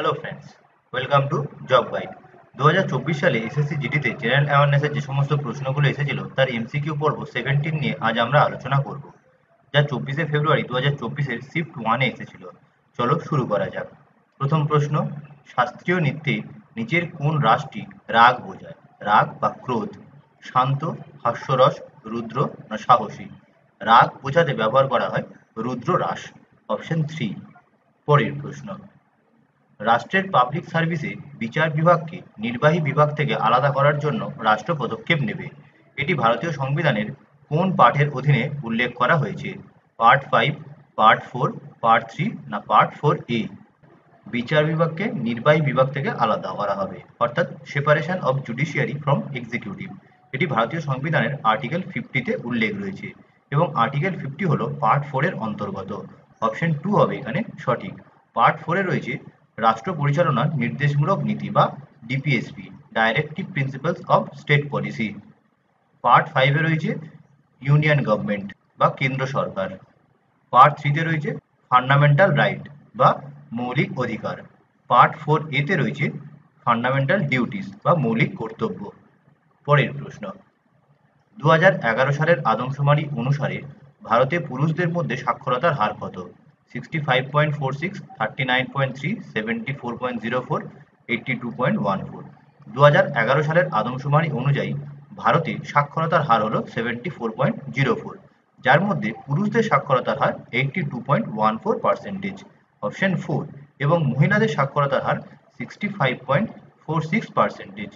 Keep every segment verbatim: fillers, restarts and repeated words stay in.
Hello friends, welcome to job guide. দু হাজার চব্বিশ সালে এসএসসি জিডিতে জেনারেল অ্যাওয়ারনেসের যে সমস্ত প্রশ্নগুলো এসেছিল তার এমসিকিউ পর্ব সেভেন্টিন নিয়ে আজ আমরা আলোচনা করব, যা চব্বিশে ফেব্রুয়ারি দু হাজার চব্বিশের শিফট ওয়ানে এসেছিল। চলো শুরু করা যাক। প্রথম প্রশ্ন, শাস্ত্রীয় নৃত্যে নিচের কোন রাসটি রাগ বোঝায়? রাগ বা ক্রোধ, শান্ত, হাস্যরস, রুদ্র না সাহসী? রাগ বোঝাতে ব্যবহার করা হয় রুদ্র রাস, অপশন থ্রি। পরের প্রশ্ন, রাষ্ট্রের পাবলিক সার্ভিসে বিচার বিভাগকে নির্বাহী বিভাগ থেকে আলাদা করার জন্য রাষ্ট্র পদক্ষেপ নেবে। এটি ভারতীয় সংবিধানের কোন পাঠের অধীনে উল্লেখ করা হয়েছে? Part five, part four, part three না পার্ট ফোর এ? বিচার বিভাগকে নির্বাহী বিভাগ থেকে আলাদা করা হবে, অর্থাৎ separation of judiciary from executive. এটি ভারতীয় সংবিধানের আর্টিকেল ফিফটিতে উল্লেখ রয়েছে এবং আর্টিকেল ফিফটি হলো পার্ট ফোর এর অন্তর্গত। অপশন টু হবে এখানে সঠিক। পার্ট ফোরে রয়েছে রাষ্ট্র পরিচালনার নির্দেশমূলক নীতি বা DPSP, directive principles of state policy. Part ফাইভে রয়েছে ইউনিয়ন গভর্নমেন্ট বা কেন্দ্র সরকার। পার্ট থ্রিতে রয়েছে ফান্ডামেন্টাল রাইট বা মৌলিক অধিকার। পার্ট ফোর এতে রয়েছে ফান্ডামেন্টাল ডিউটিস বা মৌলিক কর্তব্য। পরের প্রশ্ন, দু হাজার এগারো সালের আদমশুমারি অনুসারে ভারতে পুরুষদের মধ্যে সাক্ষরতার হার কত? Sixty five point four six, thirty nine point three, seventy four point zero four, eighty two point one four. দু হাজার এগারো সালের আদমশুমারি অনুযায়ী ভারতে সাক্ষরতার হার হলো seventy four point zero four, যার মধ্যে পুরুষদের সাক্ষরতার হার eighty two point one four percentage, option four, এবং মহিলাদের সাক্ষরতার হার sixty five point four six percentage.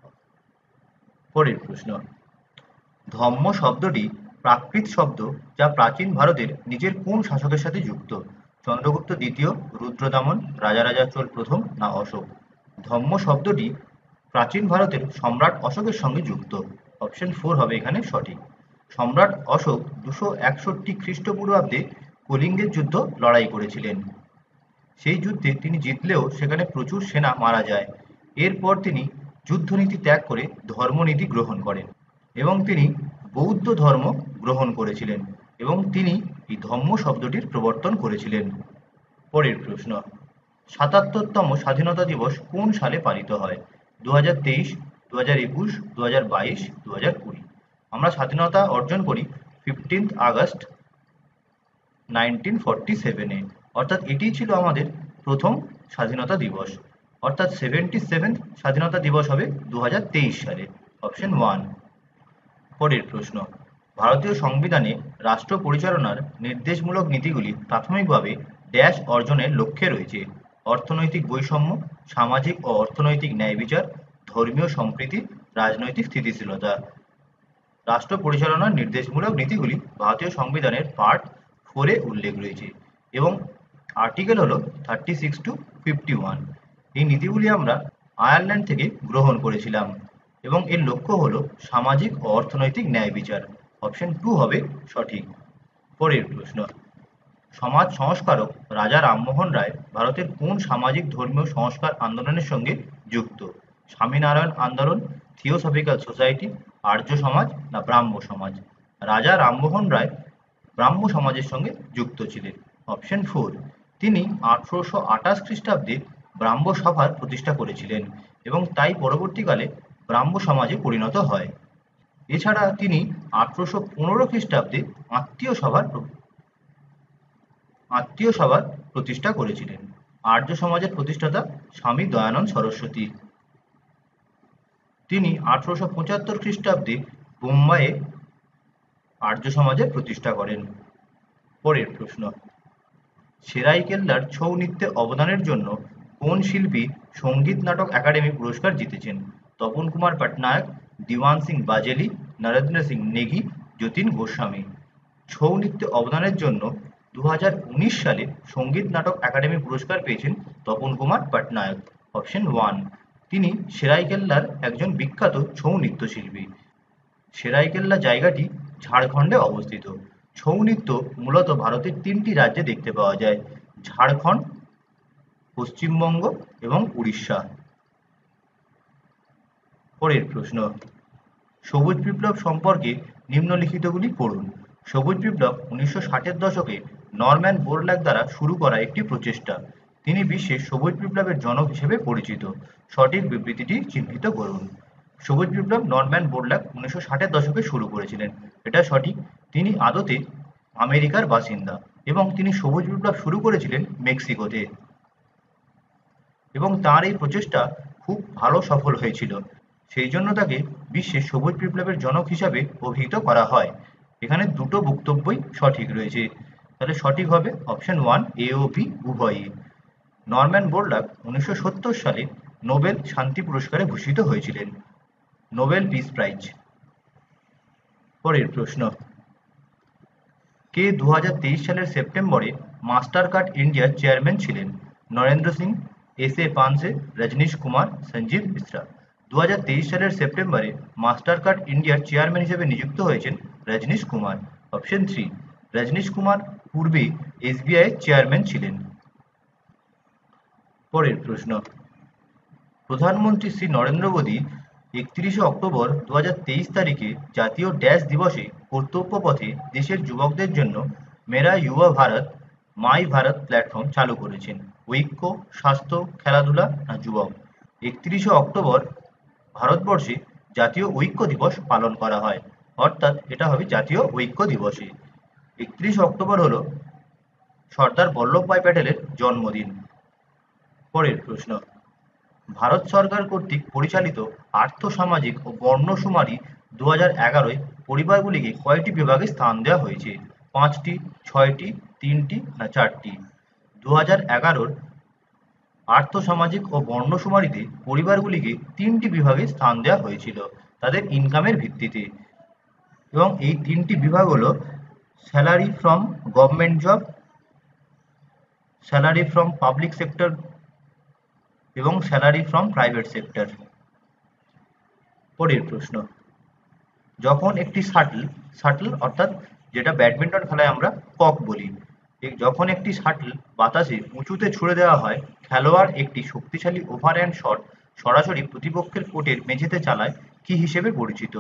পরের প্রশ্ন, ধম্ম শব্দটি প্রাকৃত শব্দ যা প্রাচীন ভারতের নিজের কোন শাসকের সাথে যুক্ত? চন্দ্রগুপ্ত দ্বিতীয়, রুদ্রদামন, রাজারাজা চোল প্রথম না অশোক? ধম্ম শব্দটি প্রাচীন ভারতের সম্রাট অশোকের সঙ্গে যুক্ত, অপশন ফোর হবে এখানে সঠিক। সম্রাট অশোক দুশো একষট্টি খ্রিস্টপূর্বাব্দে কলিঙ্গের যুদ্ধ লড়াই করেছিলেন। সেই যুদ্ধে তিনি জিতলেও সেখানে প্রচুর সেনা মারা যায়। এরপর তিনি যুদ্ধনীতি ত্যাগ করে ধর্মনীতি গ্রহণ করেন এবং তিনি বৌদ্ধ ধর্ম গ্রহণ করেছিলেন এবং তিনি এই ধম্ম শব্দটির প্রবর্তন করেছিলেন। পরের প্রশ্ন, সাতাত্তরতম স্বাধীনতা দিবস কোন সালে পালিত হয়? দু হাজার তেইশ, দু হাজার একুশ, দু হাজার বাইশ, দু হাজার কুড়ি? আমরা স্বাধীনতা অর্জন করি ফিফটিন্থ আগস্ট নাইনটিন ফর্টি সেভেনে, অর্থাৎ এটি ছিল আমাদের প্রথম স্বাধীনতা দিবস, অর্থাৎ সেভেন্টি সেভেন্থ স্বাধীনতা দিবস হবে দু হাজার তেইশ সালে, অপশন ওয়ান। পরের প্রশ্ন, ভারতীয় সংবিধানে রাষ্ট্র পরিচালনার নির্দেশমূলক নীতিগুলি প্রাথমিকভাবে ড্যাশ অর্জনের লক্ষ্যে রয়েছে? অর্থনৈতিক বৈষম্য, সামাজিক ও অর্থনৈতিক ন্যায় বিচার, ধর্মীয় সম্প্রীতি, রাজনৈতিক স্থিতিশীলতা। রাষ্ট্র পরিচালনার নির্দেশমূলক নীতিগুলি ভারতীয় সংবিধানের পার্ট ফোরে উল্লেখ রয়েছে এবং আর্টিকেল হলো thirty six to fifty one. এই নীতিগুলি আমরা আয়ারল্যান্ড থেকে গ্রহণ করেছিলাম এবং এর লক্ষ্য হলো সামাজিক ও অর্থনৈতিক ন্যায় বিচার, অপশন টু হবে সঠিক। পরের প্রশ্ন, সমাজ সংস্কারক রাজা রামমোহন রায় ভারতের কোন সামাজিক ধর্মীয় সংস্কার আন্দোলনের সঙ্গে যুক্ত? স্বামীনারায়ণ আন্দোলন, থিওসফিক্যাল সোসাইটি, আর্য সমাজ না ব্রাহ্ম সমাজ? রাজা রামমোহন রায় ব্রাহ্ম সমাজের সঙ্গে যুক্ত ছিলেন, অপশন ফোর। তিনি আঠারোশো আঠাশ খ্রিস্টাব্দে ব্রাহ্ম সভার প্রতিষ্ঠা করেছিলেন এবং তাই পরবর্তীকালে ব্রাহ্ম সমাজে পরিণত হয়। এছাড়া তিনি আঠারোশো পনেরো খ্রিস্টাব্দে আত্মীয় সভার আত্মীয় সভার প্রতিষ্ঠা করেছিলেন। আর্য সমাজের প্রতিষ্ঠাতা স্বামী দয়ানন্দ সরস্বতী। তিনি আঠারোশো পঁচাত্তর খ্রিস্টাব্দে বোম্বাইয়ে আর্য সমাজের প্রতিষ্ঠা করেন। পরের প্রশ্ন, সেরাইকেল্লার ছৌ নৃত্যে অবদানের জন্য কোন শিল্পী সঙ্গীত নাটক একাডেমি পুরস্কার জিতেছেন? তপন কুমার পটনায়ক, দিওয়ান সিং বাজেলি, নরেন্দ্র সিং নেগি, যতীন গোস্বামী। ছৌ নৃত্যে অবদানের জন্য দু হাজার উনিশ সালে সঙ্গীত নাটক একাডেমি পুরস্কার পেয়েছেন তপন কুমার পটনায়ক, অপশন ওয়ান। তিনি সেরাইকেল্লার একজন বিখ্যাত ছৌ নৃত্যশিল্পী। সেরাইকেল্লা জায়গাটি ঝাড়খণ্ডে অবস্থিত। ছৌ নৃত্য মূলত ভারতের তিনটি রাজ্যে দেখতে পাওয়া যায়: ঝাড়খণ্ড, পশ্চিমবঙ্গ এবং উড়িষ্যা। পরের প্রশ্ন, সবুজ বিপ্লব সম্পর্কে নিম্নলিখিতগুলি পড়ুন। সবুজ বিপ্লব উনিশশো ষাটের দশকে নরম্যান বোরল্যাগ দ্বারা শুরু করা একটি প্রচেষ্টা। তিনি বিশ্বের সবুজ বিপ্লবের জনক হিসেবে পরিচিত। সঠিক বিবৃতিটি চিহ্নিত করুন। সবুজ বিপ্লব নরম্যান বোরল্যাগ উনিশশো ষাটের দশকে শুরু করেছিলেন। এটা সঠিক। তিনি আদতে আমেরিকার বাসিন্দা এবং তিনি সবুজ বিপ্লব শুরু করেছিলেন মেক্সিকোতে এবং তার এই প্রচেষ্টা খুব ভালো সফল হয়েছিল। সেই জন্য তাকে বিশ্বের সবুজ বিপ্লবের জনক হিসাবে অভিহিত করা হয়। এখানে দুটো বক্তব্যই সঠিক রয়েছে, তাহলে সঠিক হবে অপশন ওয়ান, এ ও বি উভয়ই। নরম্যান বোরল্যাগ উনিশশো সত্তর সালে নোবেল শান্তি পুরস্কারে ভূষিত হয়েছিলেন, নোবেল পিস প্রাইজ। পরের প্রশ্ন, কে দু হাজার তেইশ সালের সেপ্টেম্বরে মাস্টার কার্ড ইন্ডিয়ার চেয়ারম্যান ছিলেন? Narendra Singh, S A Panse, Rajnish Kumar, Sanjeev Mishra. দু হাজার তেইশ সালের সেপ্টেম্বরে মাস্টার কার্ড ইন্ডিয়ার চেয়ারম্যান হিসেবে নিযুক্ত হয়েছেন রজনীশ কুমার। অপশন থ্রি, রজনীশ কুমার পূর্বে এসবিআই এর চেয়ারম্যান ছিলেন। পরের প্রশ্ন, প্রধানমন্ত্রী শ্রী নরেন্দ্র মোদী একত্রিশে অক্টোবর দু হাজার তেইশ তারিখে জাতীয় ড্যাশ দিবসে কর্তব্য পথে দেশের যুবকদের জন্য মেরা যুবা ভারত মাই ভারত প্ল্যাটফর্ম চালু করেছেন। ঐক্য, স্বাস্থ্য, খেলাধুলা না যুবক? একত্রিশে অক্টোবর ভারতবর্ষে জাতীয় ঐক্য দিবস পালন করা হয়, অর্থাৎ এটা হবে জাতীয় ঐক্য দিবসে। একত্রিশে অক্টোবর হলো সর্দার বল্লভভাই প্যাটেলের জন্মদিন। পরের প্রশ্ন, ভারত সরকার কর্তৃক পরিচালিত আর্থ-সামাজিক ও বর্ণসুমারি দু হাজার এগারোয় পরিবারগুলিকে কয়টি বিভাগে স্থান দেওয়া হয়েছে? পাঁচটি, ছয়টি, তিনটি না চারটি? দু হাজার এগারোর আর্থ-সামাজিক ও বর্ণসুমারিতে পরিবারগুলিকে তিনটি বিভাগে স্থান দেওয়া হয়েছিল তাদের ইনকামের ভিত্তিতে, এবং এই তিনটি বিভাগ হলো salary from government job, salary from public sector এবং স্যালারি ফ্রম প্রাইভেট সেক্টর। পরের প্রশ্ন, যখন একটি শাটল শাটল অর্থাৎ যেটা ব্যাডমিন্টন খেলায় আমরা কক বলি, যখন একটি শাটল বাতাসে উঁচুতে ছুড়ে দেওয়া হয়, খেলোয়াড় একটি শক্তিশালী ওভারহ্যান্ড শট সরাসরি প্রতিপক্ষের কোর্টের মেঝেতে চালায় কি হিসেবে পরিচিত?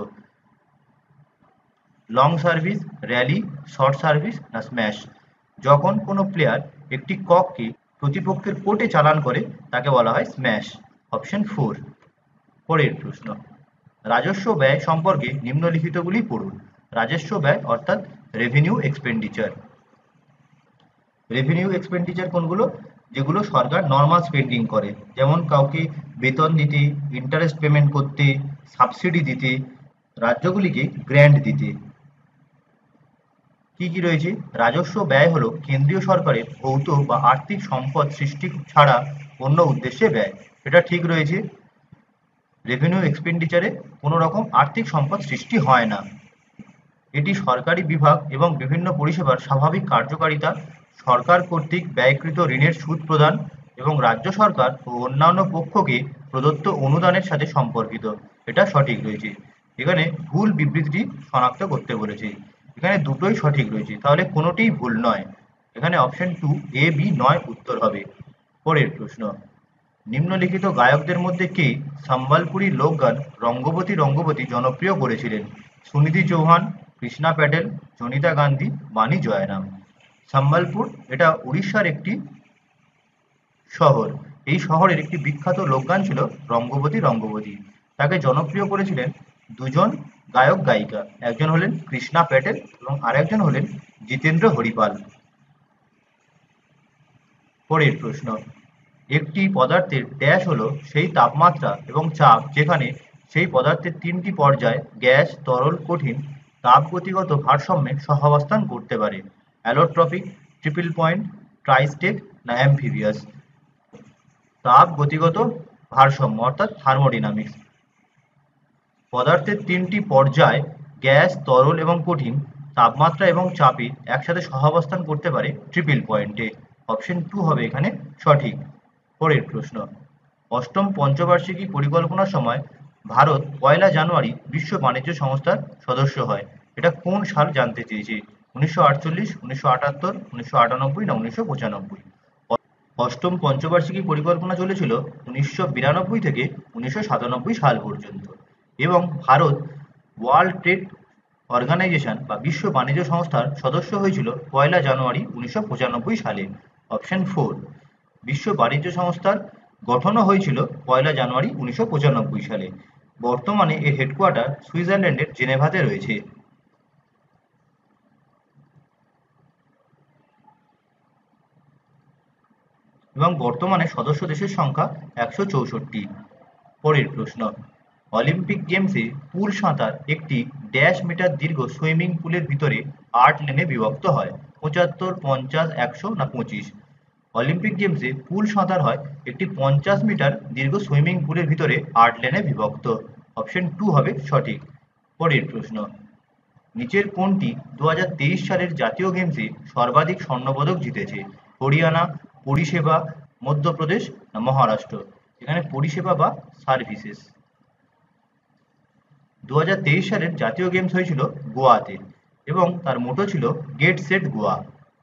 Long service, rally, short service না স্ম্যাশ? যখন কোনো প্লেয়ার একটি কককে প্রতিপক্ষের কোর্টে চালান করে তাকে বলা হয় স্ম্যাশ। Option four. পরের প্রশ্ন, রাজস্ব ব্যয় সম্পর্কে নিম্নলিখিতগুলি পড়ুন। রাজস্ব ব্যয় অর্থাৎ রেভিনিউ এক্সপেন্ডিচার। রেভিনিউ এক্সপেন্ডিচার কোনগুলো? যেগুলো সরকার নর্মাল স্পেন্ডিং করে, যেমন কাউকে বেতন দিতে, ইন্টারেস্ট পেমেন্ট করতে, সাবসিডি দিতে, রাজ্যগুলিকে গ্র্যান্ট দিতে। কি কি রয়েছে? রাজস্ব ব্যয় হলো কেন্দ্রীয় সরকারের ভৌত বা আর্থিক সম্পদ সৃষ্টি ছাড়া অন্য উদ্দেশ্যে ব্যয়, এটা ঠিক রয়েছে। রেভিনিউ এক্সপেন্ডিচারে কোনো রকম আর্থিক সম্পদ সৃষ্টি হয় না। এটি সরকারি বিভাগ এবং বিভিন্ন পরিষেবার স্বাভাবিক কার্যকারিতা, সরকার কর্তৃক ব্যয়কৃত ঋণের সুদ প্রদান এবং রাজ্য সরকার ও অন্যান্য পক্ষকে প্রদত্ত অনুদানের সাথে সম্পর্কিত, এটা সঠিক রয়েছে। এখানে ভুল বিবৃতিটি শনাক্ত করতে বলেছে, এখানে দুটোই সঠিক রয়েছে, তাহলে কোনোটিই ভুল নয়। এখানে অপশন টু, এ বি নয় উত্তর হবে। পরের প্রশ্ন, নিম্নলিখিত গায়কদের মধ্যে কে সম্বলপুরী লোকগান রঙ্গবতী রঙ্গবতী জনপ্রিয় করেছিলেন? সুনিধি চৌহান, কৃষ্ণা প্যাটেল, জনিতা গান্ধী, বাণী জয়রাম। সম্বলপুর এটা উড়িষ্যার একটি শহর। এই শহরের একটি বিখ্যাত লোকগান ছিল রঙ্গবতী রঙ্গবতী। তাকে জনপ্রিয় করেছিলেন দুজন গায়ক গায়িকা, একজন হলেন কৃষ্ণা প্যাটেল এবং আরেকজন হলেন জিতেন্দ্র হরিপাল। পরের প্রশ্ন, একটি পদার্থের ড্যাশ হলো সেই তাপমাত্রা এবং চাপ যেখানে সেই পদার্থের তিনটি পর্যায় গ্যাস, তরল, কঠিন তাপগতিগত ভারসাম্যে সহাবস্থান করতে পারে। অ্যালোট্রপিক, ট্রিপল পয়েন্ট, ট্রাইস্টেট না অ্যাম্ফিবিয়াস? তাপ গতিগত ভারসাম্য অর্থাৎ থার্মোডিনামিক্স। পদার্থের তিনটি পর্যায় গ্যাস, তরল এবং কঠিন তাপমাত্রা এবং চাপে একসাথে সহাবস্থান করতে পারে ট্রিপল পয়েন্টে। অপশন টু হবে এখানে সঠিক। পরের প্রশ্ন, অষ্টম পঞ্চবার্ষিকী পরিকল্পনার সময় ভারত পয়লা জানুয়ারি বিশ্ব বাণিজ্য সংস্থার সদস্য হয়, এটা কোন সাল জানতে চেয়েছে? উনিশশো আটচল্লিশ, উনিশশো আটাত্তর, উনিশশো আটানব্বই না উনিশশো পঁচানব্বই? অষ্টম পঞ্চবার্ষিকী পরিকল্পনা চলেছিল উনিশশো বিরানব্বই থেকে উনিশশো সাতানব্বই সাল পর্যন্ত এবং ভারত ওয়ার্ল্ড ট্রেড অর্গানাইজেশন বা বিশ্ব বাণিজ্য সংস্থার সদস্য হয়েছিল পয়লা জানুয়ারি উনিশশো পঁচানব্বই সালে। Option four. বিশ্ব বাণিজ্য সংস্থার গঠনও হয়েছিল পয়লা জানুয়ারি উনিশশো পঁচানব্বই সালে। বর্তমানে এর হেডকোয়ার্টার সুইজারল্যান্ডের জেনেভাতে রয়েছে। এবং বর্তমানে সদস্য দেশের সংখ্যা একশো চৌষট্টি। পরের প্রশ্ন, অলিম্পিক গেমসে পুল সাঁতার একটি ড্যাশ মিটার দীর্ঘ সুইমিং পুলের ভিতরে আট লেনে বিভক্ত হয়, পঁচাত্তর, পঞ্চাশ, একশো না পঁচিশ? অলিম্পিক গেমসে পুল সাঁতার হয় একটি পঞ্চাশ মিটার দীর্ঘ সুইমিং পুলের ভিতরে আট লেনে বিভক্ত। অপশন টু হবে সঠিক। পরের প্রশ্ন, নিচের কোনটি দু হাজার তেইশ সালের জাতীয় গেমসে সর্বাধিক স্বর্ণপদক জিতেছে? হরিয়ানা, পরিষেবা, মধ্যপ্রদেশ না মহারাষ্ট্র? এখানে পরিষেবা বা সার্ভিসেস। দু হাজার তেইশ সালের জাতীয় গেমস হয়েছিল গোয়াতে এবং তার মোটো ছিল গেট সেট গোয়া।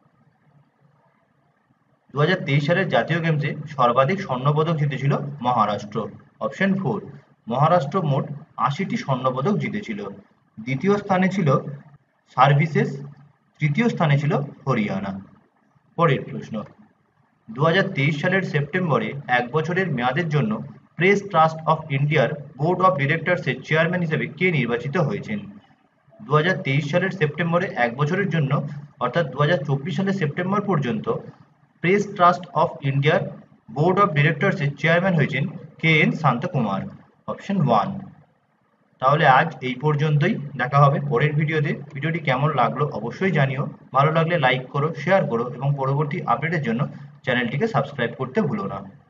দু হাজার তেইশ সালের জাতীয় গেমসে সর্বাধিক স্বর্ণপদক জিতেছিল মহারাষ্ট্র। অপশন ফোর, মহারাষ্ট্র মোট আশিটি স্বর্ণপদক জিতেছিল। দ্বিতীয় স্থানে ছিল সার্ভিসেস, তৃতীয় স্থানে ছিল হরিয়ানা। পরের প্রশ্ন, দু হাজার তেইশ সালের সেপ্টেম্বরে এক বছরের মেয়াদের জন্য প্রেস ট্রাস্ট অফ ইন্ডিয়ার বোর্ড অফ ডিরেক্টরসের চেয়ারম্যান হিসেবে কে নির্বাচিত হয়েছেন? দু হাজার তেইশ সালের সেপ্টেম্বরে এক বছরের জন্য অর্থাৎ দু হাজার চব্বিশ সালের সেপ্টেম্বর পর্যন্ত প্রেস ট্রাস্ট অফ ইন্ডিয়ার বোর্ড অফ ডিরেক্টরসের চেয়ারম্যান হয়েছেন K N Shanthakumar. Option one. তাহলে আজ এই পর্যন্তই, দেখা হবে পরের ভিডিওতে। ভিডিওটি কেমন লাগলো অবশ্যই জানিও। ভালো লাগলে লাইক করো, শেয়ার করো এবং পরবর্তী আপডেটের জন্য চ্যানেলটিকে সাবস্ক্রাইব করতে ভুলো না।